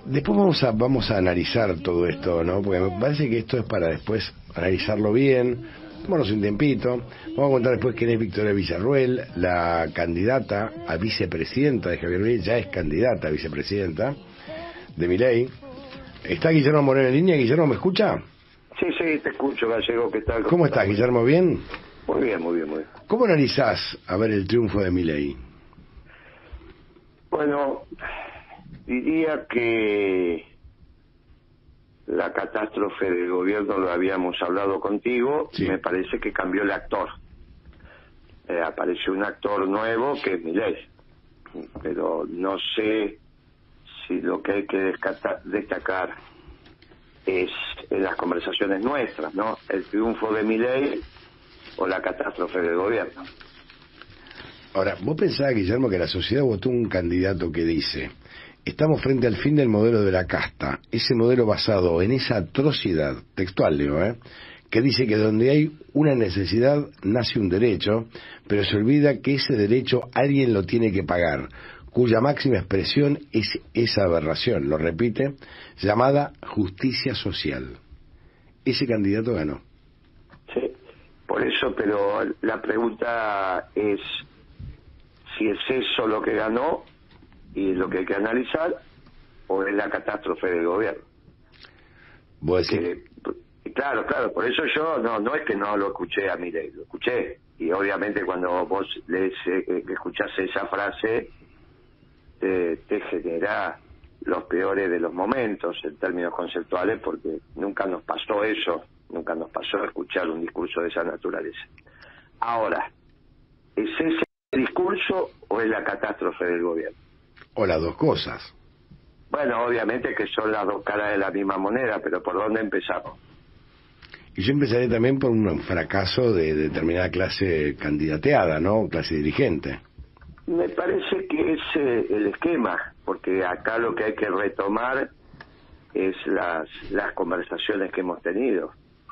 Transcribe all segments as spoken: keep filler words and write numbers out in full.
Después vamos a vamos a analizar todo esto, ¿no? Porque me parece que esto es para después analizarlo bien, tomarnos un tiempito. Vamos a contar después quién es Victoria Villarruel, la candidata a vicepresidenta de Javier Milei, ya es candidata a vicepresidenta de Milei. ¿Está Guillermo Moreno en línea? Guillermo, ¿me escucha? Sí, sí, te escucho, Gallego, ¿qué tal? ¿Cómo estás, Guillermo? ¿Bien? Muy bien, muy bien, muy bien. ¿Cómo analizás a ver el triunfo de Milei? Bueno, diría que la catástrofe del gobierno lo habíamos hablado contigo, sí. Me parece que cambió el actor. Eh, apareció un actor nuevo que es Milei, pero no sé si lo que hay que descata- destacar es en las conversaciones nuestras, ¿no? El triunfo de Milei o la catástrofe del gobierno. Ahora, ¿vos pensás, Guillermo, que la sociedad votó un candidato que dice: estamos frente al fin del modelo de la casta, ese modelo basado en esa atrocidad, textual digo, ¿eh? que dice que donde hay una necesidad nace un derecho, pero se olvida que ese derecho alguien lo tiene que pagar, cuya máxima expresión es esa aberración, lo repite, llamada justicia social? Ese candidato ganó. Sí, por eso, pero la pregunta es si es eso lo que ganó y es lo que hay que analizar, o es la catástrofe del gobierno. ¿Vos decís? Que, claro, claro, por eso yo no no es que no lo escuché a Milei, lo escuché, y obviamente cuando vos lees, eh, escuchás esa frase te, te genera los peores de los momentos en términos conceptuales, porque nunca nos pasó eso, nunca nos pasó escuchar un discurso de esa naturaleza. Ahora, ¿es ese discurso o es la catástrofe del gobierno? O las dos cosas. Bueno, obviamente que son las dos caras de la misma moneda, pero ¿por dónde empezamos? Y yo empezaré también por un fracaso de determinada clase candidateada, ¿no? Clase dirigente. Me parece que es eh, el esquema, porque acá lo que hay que retomar es las, las conversaciones que hemos tenido.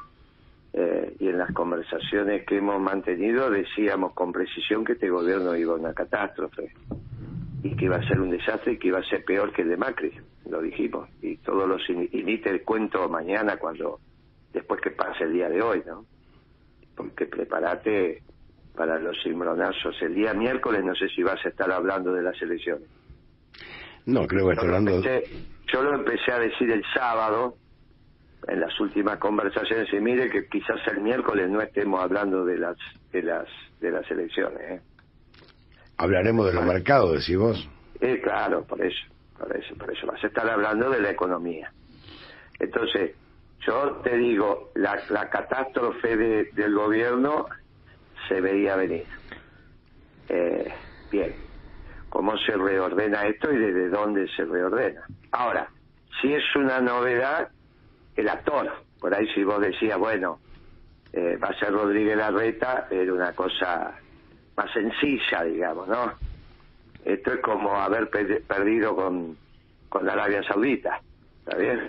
Eh, y en las conversaciones que hemos mantenido decíamos con precisión que este gobierno iba a una catástrofe y que iba a ser un desastre y que iba a ser peor que el de Macri, lo dijimos, y todos los y ni te cuento mañana cuando después que pase el día de hoy, ¿no? Porque prepárate para los cimbronazos el día miércoles. No sé si vas a estar hablando de las elecciones. No, creo que está hablando. Empecé, yo lo empecé a decir el sábado en las últimas conversaciones, y mire que quizás el miércoles no estemos hablando de las de las de las elecciones, ¿eh? Hablaremos de los bueno, mercados, decís vos. Eh, claro, por eso, por eso, por eso vas a estar hablando de la economía. Entonces, yo te digo, la, la catástrofe de, del gobierno se veía venir. Eh, bien, ¿cómo se reordena esto y desde dónde se reordena? Ahora, si es una novedad, el actor, por ahí si vos decías, bueno, eh, va a ser Rodríguez Larreta, era una cosa más sencilla, digamos, ¿no? Esto es como haber pe- perdido con, con Arabia Saudita, ¿está bien?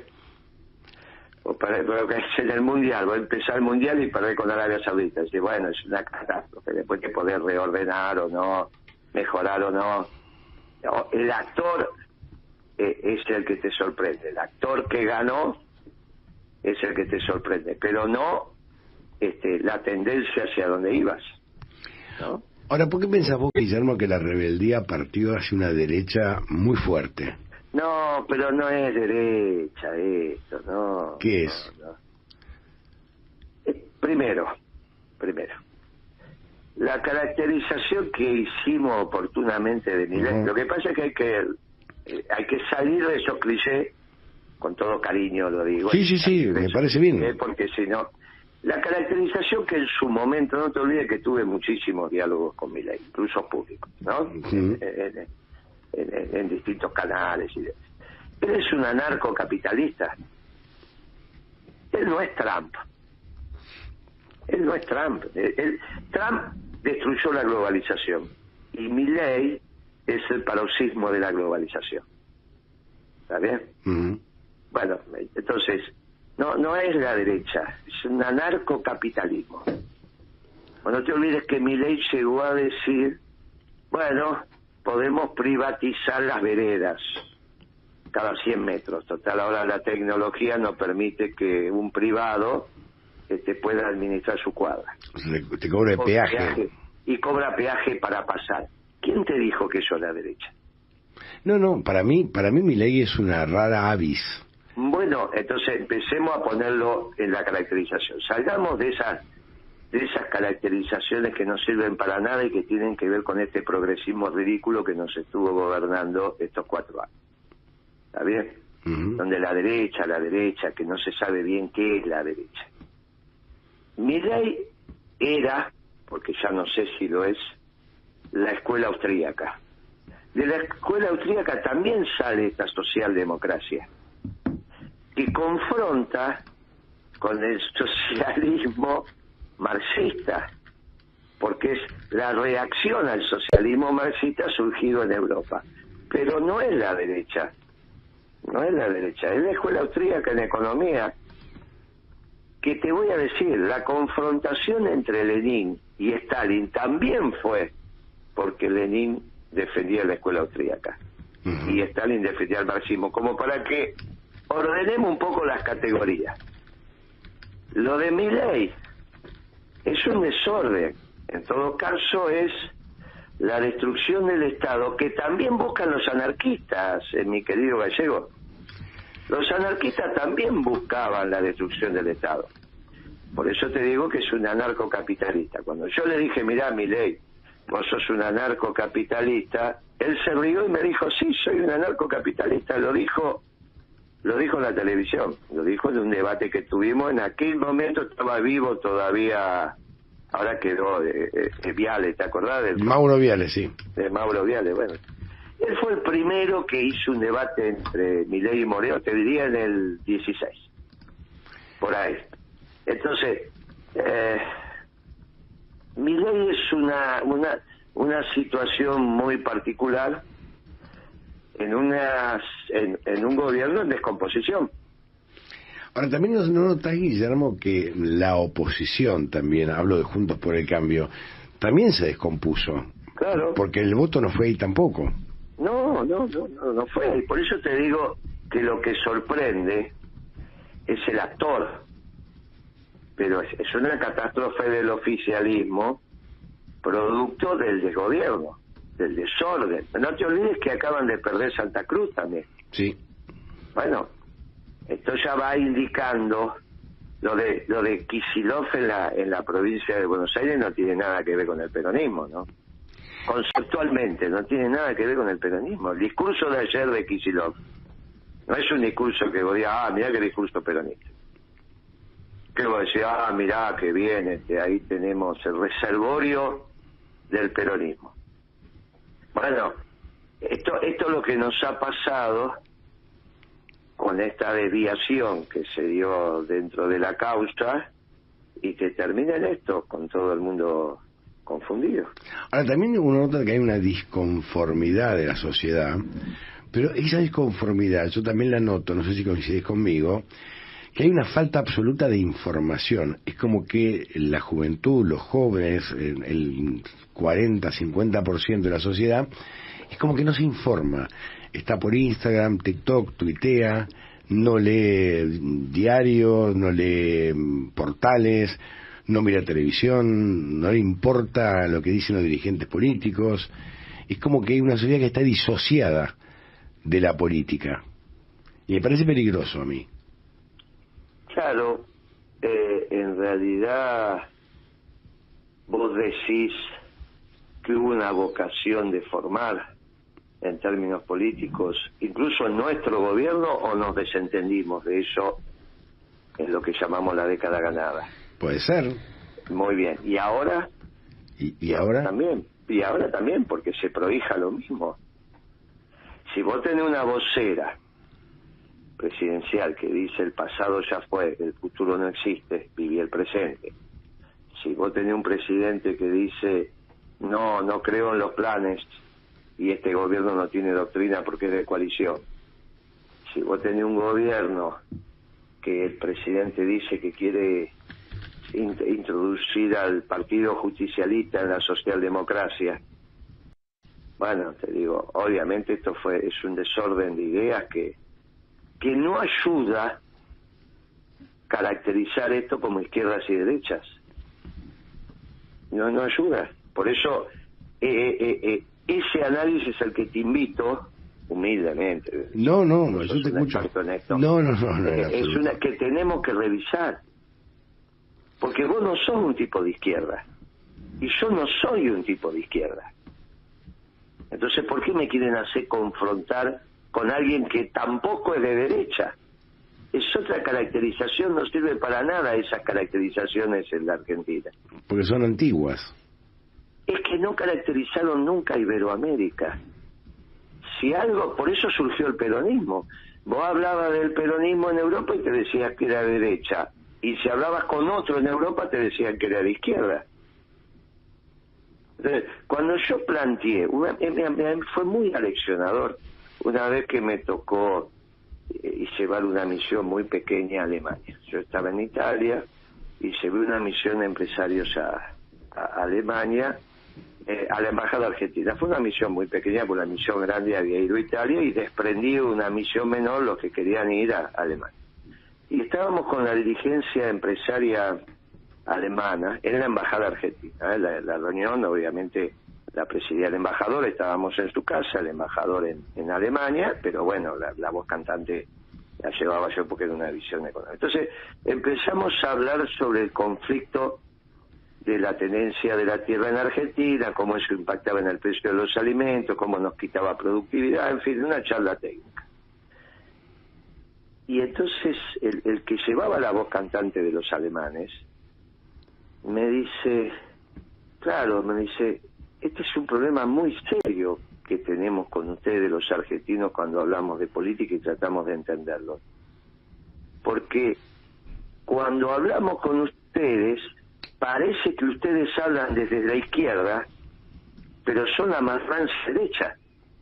O per- pero que es en el Mundial, voy a empezar el Mundial y perder con Arabia Saudita. Es decir, bueno, es una catástrofe, después hay que poder reordenar o no, mejorar o no. No, el actor eh, es el que te sorprende, el actor que ganó es el que te sorprende, pero no este, la tendencia hacia donde ibas, ¿no? Ahora, ¿por qué pensás vos, Guillermo, que la rebeldía partió hacia una derecha muy fuerte? No, pero no es derecha esto, no. ¿Qué es? No, no. Eh, primero, primero, la caracterización que hicimos oportunamente de Milei, uh-huh. Lo que pasa es que hay que eh, hay que salir de esos clichés, con todo cariño lo digo. Sí, sí, sí, me parece bien. Eh, porque si no, la caracterización que en su momento, no te olvides que tuve muchísimos diálogos con Milei, incluso públicos, ¿no? Uh-huh. En, en, en, en distintos canales. Y de... Él es un anarcocapitalista. Él no es Trump. Él no es Trump. Él, él, Trump destruyó la globalización y Milei es el paroxismo de la globalización. ¿Está bien? Uh-huh. Bueno, entonces, no no es la derecha, es un anarcocapitalismo. Bueno, no te olvides que Milei llegó a decir, bueno, podemos privatizar las veredas. cada cien metros. Total, ahora la tecnología no permite que un privado te pueda administrar su cuadra. Te, te cobra peaje. peaje. Y cobra peaje para pasar. ¿Quién te dijo que eso es la derecha? No, no, para mí, para mí Milei es una rara avis. Bueno, entonces empecemos a ponerlo en la caracterización. Salgamos de esas, de esas caracterizaciones que no sirven para nada y que tienen que ver con este progresismo ridículo que nos estuvo gobernando estos cuatro años. ¿Está bien? Uh-huh. Donde la derecha, la derecha, que no se sabe bien qué es la derecha. Milei era, porque ya no sé si lo es, la escuela austríaca. De la escuela austríaca también sale esta socialdemocracia, que confronta con el socialismo marxista, porque es la reacción al socialismo marxista surgido en Europa. Pero no es la derecha, no es la derecha, es la escuela austríaca en economía, que te voy a decir, la confrontación entre Lenin y Stalin también fue porque Lenin defendía la escuela austríaca uh-huh. y Stalin defendía el marxismo, como para que ordenemos un poco las categorías. Lo de Milei es un desorden, en todo caso es la destrucción del Estado, que también buscan los anarquistas, eh, mi querido Gallego. Los anarquistas también buscaban la destrucción del Estado. Por eso te digo que es un anarcocapitalista. Cuando yo le dije, mirá, Milei, vos sos un anarcocapitalista, él se rió y me dijo, sí, soy un anarcocapitalista. Lo dijo, lo dijo en la televisión, lo dijo en un debate que tuvimos. En aquel momento estaba vivo todavía, ahora quedó de, de, de Viale, ¿te acordás? Del, Mauro Viale, sí. De Mauro Viale, bueno. Él fue el primero que hizo un debate entre Milei y Moreno, te diría en el dieciséis, por ahí. Entonces, eh, Milei es una, una, una situación muy particular en, una, en, en un gobierno en descomposición. Ahora, también no notas, Guillermo, que la oposición también, hablo de Juntos por el Cambio, también se descompuso. Claro. Porque el voto no fue ahí tampoco. No, no, no, no, no fue. Y por eso te digo que lo que sorprende es el actor. Pero es, es una catástrofe del oficialismo producto del desgobierno, del desorden. No te olvides que acaban de perder Santa Cruz también. Sí. Bueno, esto ya va indicando lo de lo de Kicillof en la en la provincia de Buenos Aires no tiene nada que ver con el peronismo, ¿no? Conceptualmente no tiene nada que ver con el peronismo. El discurso de ayer de Kicillof no es un discurso que vos digas, ah, mirá qué discurso peronista. Que vos decís, ah, mirá qué bien, este, ahí tenemos el reservorio del peronismo. Bueno, esto, esto es lo que nos ha pasado con esta desviación que se dio dentro de la causa y que termina en esto, con todo el mundo confundido. Ahora, también uno nota que hay una disconformidad de la sociedad, pero esa disconformidad yo también la noto, no sé si coincidís conmigo, que hay una falta absoluta de información. Es como que la juventud, los jóvenes, el cuarenta, cincuenta por ciento de la sociedad, es como que no se informa. Está por Instagram, TikTok, tuitea, no lee diarios, no lee portales, no mira televisión, no le importa lo que dicen los dirigentes políticos. Es como que hay una sociedad que está disociada de la política. Y me parece peligroso a mí. Claro, eh, en realidad vos decís que hubo una vocación de formar en términos políticos, incluso en nuestro gobierno, o nos desentendimos de eso en lo que llamamos la década ganada. Puede ser. Muy bien. ¿Y ahora? ¿Y, y ahora? También. Y ahora también, porque se prohija lo mismo. Si vos tenés una vocera presidencial que dice el pasado ya fue, el futuro no existe, viví el presente. Si vos tenés un presidente que dice no, no creo en los planes y este gobierno no tiene doctrina porque es de coalición. Si vos tenés un gobierno que el presidente dice que quiere in- introducir al partido justicialista en la socialdemocracia, bueno, te digo, obviamente esto fue es un desorden de ideas que que no ayuda caracterizar esto como izquierdas y derechas. No, no ayuda. Por eso, eh, eh, eh, ese análisis al que te invito, humildemente. No, no, no yo te escucho. En esto, no, no, no, no eh, es una que tenemos que revisar. Porque vos no sos un tipo de izquierda. Y yo no soy un tipo de izquierda. Entonces, ¿por qué me quieren hacer confrontar con alguien que tampoco es de derecha? Es otra caracterización, no sirve para nada esas caracterizaciones en la Argentina. Porque son antiguas. Es que no caracterizaron nunca a Iberoamérica. Si algo, por eso surgió el peronismo. Vos hablabas del peronismo en Europa y te decías que era de derecha. Y si hablabas con otro en Europa te decían que era de izquierda. Entonces, cuando yo planteé, una, fue muy aleccionador una vez que me tocó y llevar una misión muy pequeña a Alemania. Yo estaba en Italia y llevé una misión de empresarios a, a Alemania, eh, a la embajada argentina. Fue una misión muy pequeña, porque la misión grande había ido a Italia y desprendí una misión menor los que querían ir a Alemania. Y estábamos con la dirigencia empresaria alemana en la embajada argentina. ¿eh? La, la reunión, obviamente, la presidía el embajador, estábamos en su casa, el embajador en, en Alemania, pero bueno, la, la voz cantante la llevaba yo porque era una visión económica. Entonces empezamos a hablar sobre el conflicto de la tenencia de la tierra en Argentina, cómo eso impactaba en el precio de los alimentos, cómo nos quitaba productividad, en fin, una charla técnica. Y entonces el, el que llevaba la voz cantante de los alemanes me dice, claro, me dice, este es un problema muy serio que tenemos con ustedes los argentinos cuando hablamos de política y tratamos de entenderlo. Porque cuando hablamos con ustedes, parece que ustedes hablan desde la izquierda, pero son la más rancia derecha.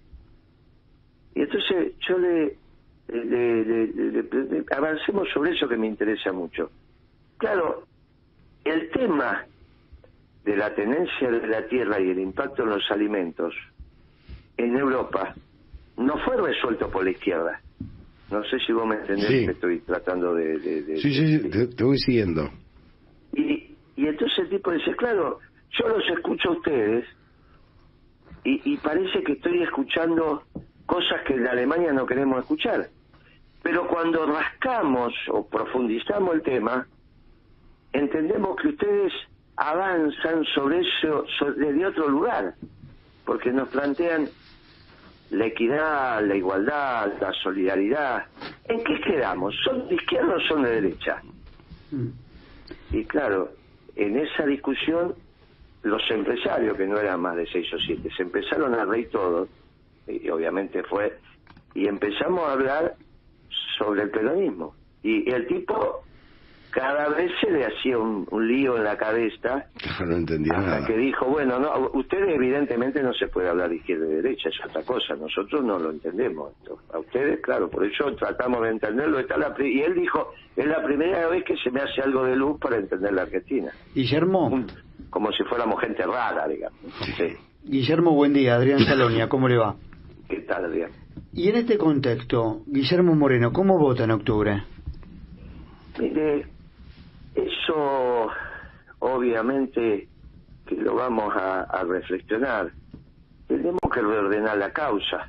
Y entonces yo le, le, le, le, le avancemos sobre eso que me interesa mucho. Claro, el tema de la tenencia de la tierra y el impacto en los alimentos en Europa no fue resuelto por la izquierda. No sé si vos me entendés, sí. que estoy tratando de... de, de sí, sí, sí, te, te voy siguiendo. Y, y entonces el tipo dice, claro, yo los escucho a ustedes y, y parece que estoy escuchando cosas que en Alemania no queremos escuchar. Pero cuando rascamos o profundizamos el tema, entendemos que ustedes avanzan sobre eso sobre, desde otro lugar, porque nos plantean la equidad, la igualdad, la solidaridad. ¿En qué quedamos? ¿Son de izquierda o son de derecha? Mm. Y claro, en esa discusión los empresarios, que no eran más de seis o siete, se empezaron a reír todos, y obviamente fue, y empezamos a hablar sobre el peronismo. Y el tipo cada vez se le hacía un, un lío en la cabeza. No entendía hasta nada. Que dijo, bueno, no, ustedes evidentemente no se puede hablar de izquierda y derecha, es otra cosa, nosotros no lo entendemos. A ustedes, claro, por eso tratamos de entenderlo. Está la, y él dijo, es la primera vez que se me hace algo de luz para entender la Argentina. Guillermo. Un, como si fuéramos gente rara, digamos. Sí. Guillermo, buen día. Adrián Salonia, ¿cómo le va? ¿Qué tal, Adrián? Y en este contexto, Guillermo Moreno, ¿cómo vota en octubre? Mire, eso obviamente que lo vamos a, a reflexionar. Tenemos que reordenar la causa.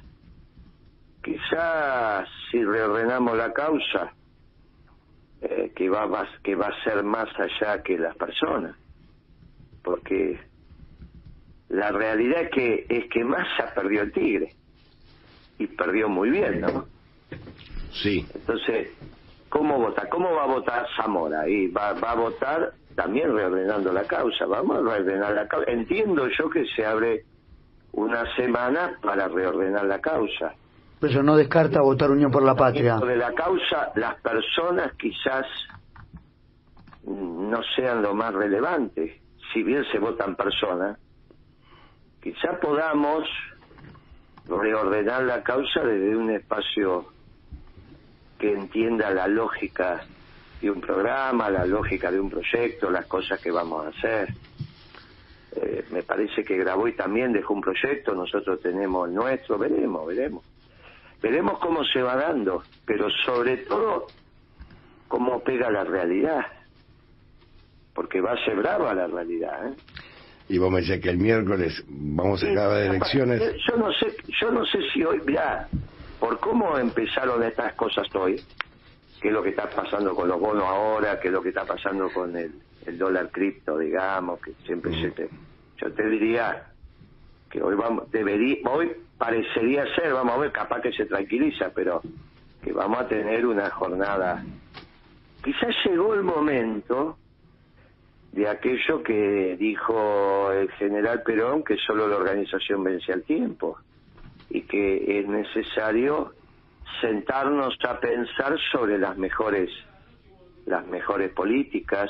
Quizás si reordenamos la causa, eh, que va más, que va a ser más allá que las personas, porque la realidad es que es que Massa perdió el Tigre y perdió muy bien, ¿no? Sí. Entonces, ¿cómo vota? ¿Cómo va a votar Zamora? Y va, va a votar también reordenando la causa. Vamos a reordenar la causa. Entiendo yo que se abre una semana para reordenar la causa. Pero no descarta votar Unión por la Patria. De la causa, las personas quizás no sean lo más relevante. Si bien se votan personas, quizás podamos reordenar la causa desde un espacio que entienda la lógica de un programa, la lógica de un proyecto, las cosas que vamos a hacer. Eh, me parece que Graboy también dejó un proyecto, nosotros tenemos el nuestro, veremos, veremos. veremos cómo se va dando, pero sobre todo cómo pega la realidad, porque va a ser brava la realidad, ¿eh? Y vos me decís que el miércoles vamos a acabar de elecciones. Yo no sé, yo no sé si hoy, mirá, por cómo empezaron estas cosas hoy, qué es lo que está pasando con los bonos ahora, qué es lo que está pasando con el, el dólar cripto, digamos, que siempre mm. se te... Yo te diría que hoy vamos, debería, hoy parecería ser, vamos a ver, capaz que se tranquiliza, pero que vamos a tener una jornada. Quizás llegó el momento de aquello que dijo el general Perón, que solo la organización vence al tiempo, y que es necesario sentarnos a pensar sobre las mejores las mejores políticas,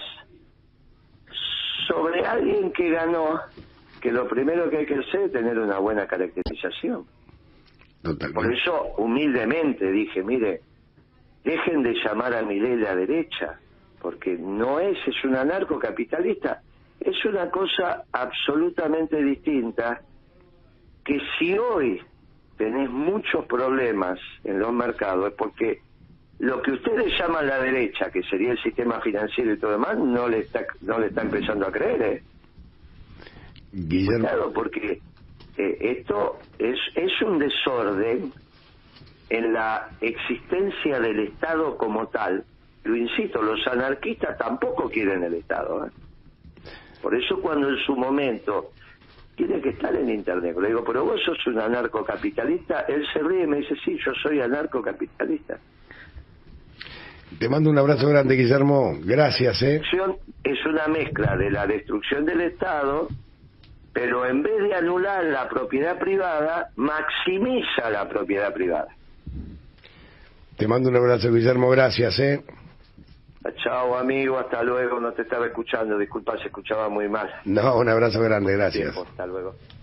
sobre alguien que ganó, que lo primero que hay que hacer es tener una buena caracterización. Totalmente. Por eso humildemente dije, mire, dejen de llamar a Milei la derecha, porque no es, es un anarcocapitalista, es una cosa absolutamente distinta, que si hoy tenés muchos problemas en los mercados es porque lo que ustedes llaman la derecha, que sería el sistema financiero y todo demás, no le está no le está empezando a creer, ¿eh? Guillermo. Claro, porque eh, esto es, es un desorden en la existencia del Estado como tal. Lo insisto, los anarquistas tampoco quieren el Estado, ¿eh? Por eso cuando en su momento tiene que estar en internet, le digo, pero vos sos un anarcocapitalista, él se ríe y me dice, sí, yo soy anarcocapitalista. Te mando un abrazo grande, Guillermo, gracias, ¿eh? Es una mezcla de la destrucción del Estado, pero en vez de anular la propiedad privada, maximiza la propiedad privada. Te mando un abrazo, Guillermo, gracias, ¿eh? Chao, amigo, hasta luego, no te estaba escuchando, disculpa, se escuchaba muy mal. No, un abrazo grande, gracias. Hasta luego.